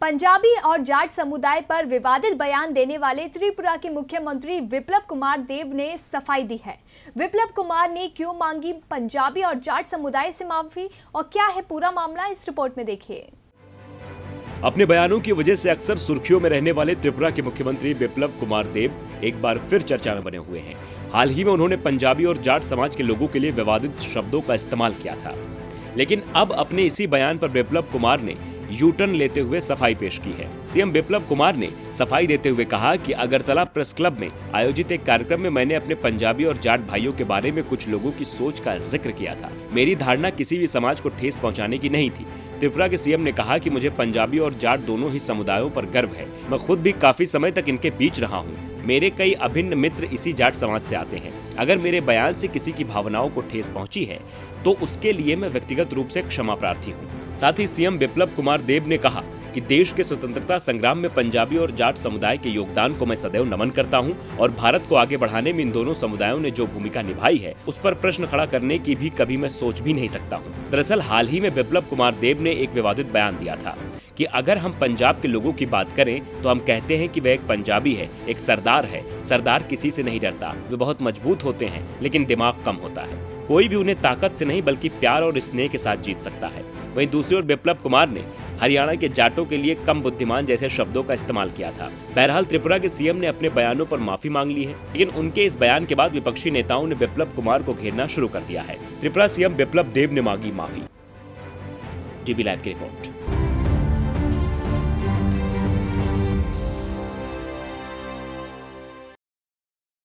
पंजाबी और जाट समुदाय पर विवादित बयान देने वाले त्रिपुरा के मुख्यमंत्री बिप्लब कुमार देब ने सफाई दी है। बिप्लब कुमार ने क्यों मांगी पंजाबी और जाट समुदाय से माफी और क्या है पूरा मामला, इस रिपोर्ट में देखिए। अपने बयानों की वजह से अक्सर सुर्खियों में रहने वाले त्रिपुरा के मुख्यमंत्री बिप्लब कुमार देब एक बार फिर चर्चा में बने हुए हैं। हाल ही में उन्होंने पंजाबी और जाट समाज के लोगों के लिए विवादित शब्दों का इस्तेमाल किया था, लेकिन अब अपने इसी बयान पर बिप्लब कुमार ने यू टर्न लेते हुए सफाई पेश की है। सीएम बिप्लब कुमार ने सफाई देते हुए कहा कि अगरतला प्रेस क्लब में आयोजित एक कार्यक्रम में मैंने अपने पंजाबी और जाट भाइयों के बारे में कुछ लोगों की सोच का जिक्र किया था। मेरी धारणा किसी भी समाज को ठेस पहुंचाने की नहीं थी। त्रिपुरा के सीएम ने कहा कि मुझे पंजाबी और जाट दोनों ही समुदायों पर गर्व है। मैं खुद भी काफी समय तक इनके बीच रहा हूँ। मेरे कई अभिन्न मित्र इसी जाट समाज से आते हैं। अगर मेरे बयान से किसी की भावनाओं को ठेस पहुंची है तो उसके लिए मैं व्यक्तिगत रूप से क्षमा प्रार्थी हूं। साथ ही सीएम बिप्लब कुमार देब ने कहा कि देश के स्वतंत्रता संग्राम में पंजाबी और जाट समुदाय के योगदान को मैं सदैव नमन करता हूं और भारत को आगे बढ़ाने में इन दोनों समुदायों ने जो भूमिका निभाई है उस पर प्रश्न खड़ा करने की भी कभी मैं सोच भी नहीं सकता हूं। दरअसल हाल ही में बिप्लब कुमार देब ने एक विवादित बयान दिया था कि अगर हम पंजाब के लोगों की बात करें तो हम कहते हैं कि वह एक पंजाबी है, एक सरदार है। सरदार किसी से नहीं डरता, वे बहुत मजबूत होते हैं लेकिन दिमाग कम होता है। कोई भी उन्हें ताकत से नहीं बल्कि प्यार और स्नेह के साथ जीत सकता है। वहीं दूसरी ओर बिप्लब कुमार ने हरियाणा के जाटों के लिए कम बुद्धिमान जैसे शब्दों का इस्तेमाल किया था। बहरहाल त्रिपुरा के सीएम ने अपने बयानों पर माफी मांग ली है, लेकिन उनके इस बयान के बाद विपक्षी नेताओं ने बिप्लब कुमार को घेरना शुरू कर दिया है। त्रिपुरा सीएम बिप्लब देब ने मांगी माफी। DBLIVE की रिपोर्ट।